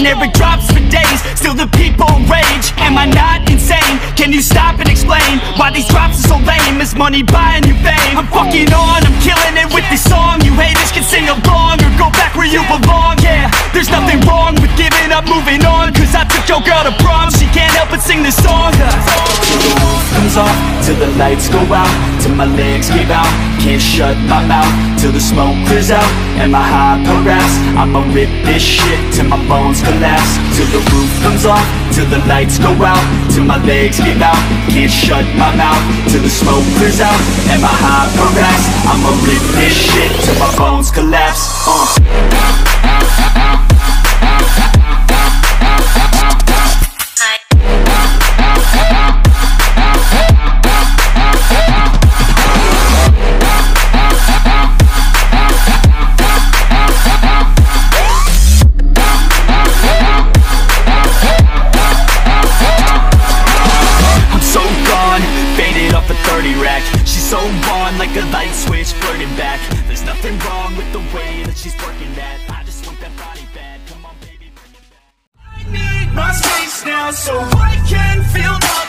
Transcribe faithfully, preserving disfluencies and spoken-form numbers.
and there it drops for days. Still the people rage. Am I not insane? Can you stop and explain why these drops are so lame? Is money buying you fame? I'm fucking on, I'm killing it with this song. You haters can sing along or go back where you belong. Yeah, there's nothing wrong with giving up, moving on. Cause I took your girl to prom, she can't help but sing this song. Till the roof comes off, till the lights go out, till my legs give out, can't shut my mouth, till the smoke clears out, and my hyper raps. I'ma rip this shit till my bones collapse. Till the roof comes off, till the lights go out, till my legs give out, can't shut my mouth, till the smoke clears out, and my hyper raps. I'ma rip this shit till my bones collapse. uh. She's so on like a light switch, flirting back. There's nothing wrong with the way that she's working that. I just want that body bad. Come on baby, bring it back. I need my space now so I can feel my